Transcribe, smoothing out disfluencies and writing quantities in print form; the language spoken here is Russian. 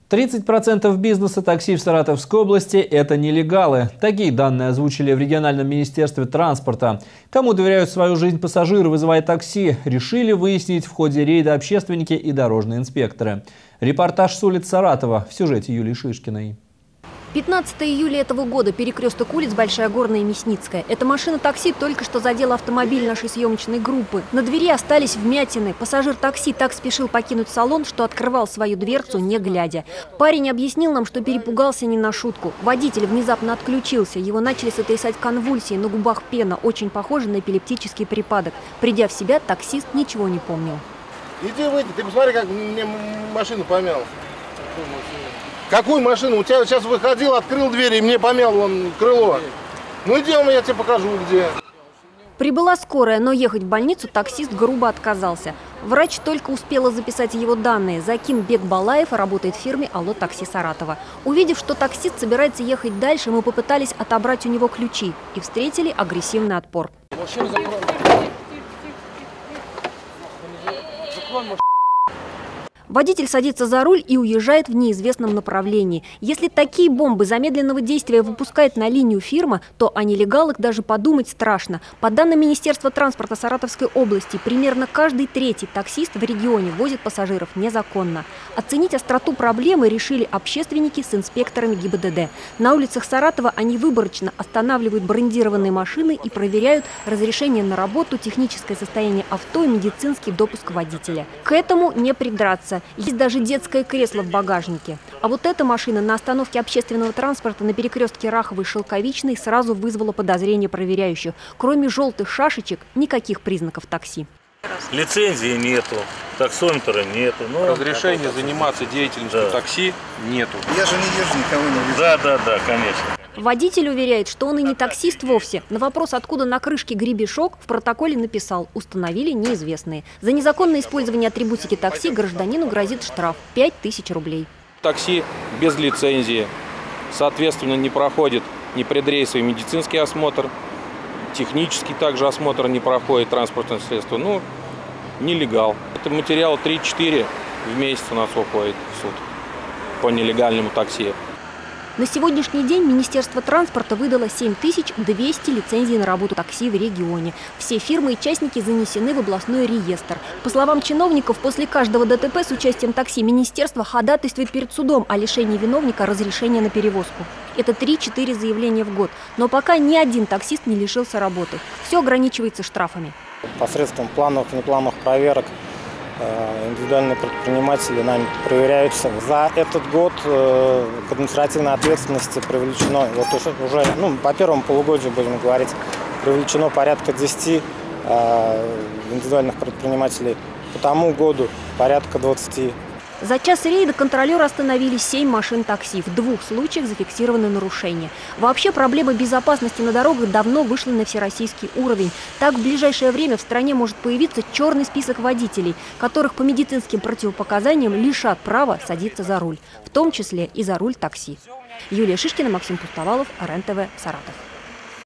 30% бизнеса такси в Саратовской области – это нелегалы. Такие данные озвучили в региональном министерстве транспорта. Кому доверяют свою жизнь пассажиры, вызывая такси, решили выяснить в ходе рейда общественники и дорожные инспекторы. Репортаж с улиц Саратова в сюжете Юлии Шишкиной. 15 июля этого года, перекресток улиц Большая Горная и Мясницкая. Эта машина такси только что задела автомобиль нашей съемочной группы. На двери остались вмятины. Пассажир такси так спешил покинуть салон, что открывал свою дверцу, не глядя. Парень объяснил нам, что перепугался не на шутку. Водитель внезапно отключился. Его начали сотрясать конвульсии, на губах пена, очень похожа на эпилептический припадок. Придя в себя, таксист ничего не помнил. Иди выйди, ты посмотри, как мне машину помял. Какую машину? У тебя сейчас выходил, открыл дверь и мне помял вон крыло. Ну идем, я тебе покажу, где. Прибыла скорая, но ехать в больницу таксист грубо отказался. Врач только успела записать его данные. Заким Бекбалаев работает в фирме «Алло Такси Саратова». Увидев, что таксист собирается ехать дальше, мы попытались отобрать у него ключи и встретили агрессивный отпор. Водитель садится за руль и уезжает в неизвестном направлении. Если такие бомбы замедленного действия выпускает на линию фирма, то о нелегалах даже подумать страшно. По данным Министерства транспорта Саратовской области, примерно каждый третий таксист в регионе возит пассажиров незаконно. Оценить остроту проблемы решили общественники с инспекторами ГИБДД. На улицах Саратова они выборочно останавливают брендированные машины и проверяют разрешение на работу, техническое состояние авто и медицинский допуск водителя. К этому не придраться. Есть даже детское кресло в багажнике. А вот эта машина на остановке общественного транспорта на перекрестке Раховой и Шелковичной сразу вызвала подозрение проверяющих. Кроме желтых шашечек, никаких признаков такси. Лицензии нету, таксометра нету. Разрешения заниматься деятельностью такси нету. Я же не езжу, никого не вижу. Да, конечно. Водитель уверяет, что он и не таксист вовсе. На вопрос, откуда на крышке гребешок, в протоколе написал: установили неизвестные. За незаконное использование атрибутики такси гражданину грозит штраф 5000 рублей. Такси без лицензии, соответственно, не проходит ни предрейсовый медицинский осмотр, технический также осмотр не проходит транспортное средство. Нелегал. Это материал 3-4 в месяц у нас уходит в суд по нелегальному такси. На сегодняшний день Министерство транспорта выдало 7200 лицензий на работу такси в регионе. Все фирмы и частники занесены в областной реестр. По словам чиновников, после каждого ДТП с участием такси министерство ходатайствует перед судом о лишении виновника разрешения на перевозку. Это 3-4 заявления в год. Но пока ни один таксист не лишился работы. Все ограничивается штрафами. Посредством плановых и неплановых проверок индивидуальные предприниматели нами проверяются. За этот год к административной ответственности привлечено, уже по первому полугодию, будем говорить, привлечено порядка 10 индивидуальных предпринимателей. По тому году порядка 20. За час рейда контролеры остановили 7 машин такси. В 2 случаях зафиксированы нарушения. Вообще проблема безопасности на дорогах давно вышла на всероссийский уровень. Так, в ближайшее время в стране может появиться черный список водителей, которых по медицинским противопоказаниям лишат права садиться за руль, в том числе и за руль такси. Юлия Шишкина, Максим Пустовалов, РЕН-ТВ, Саратов.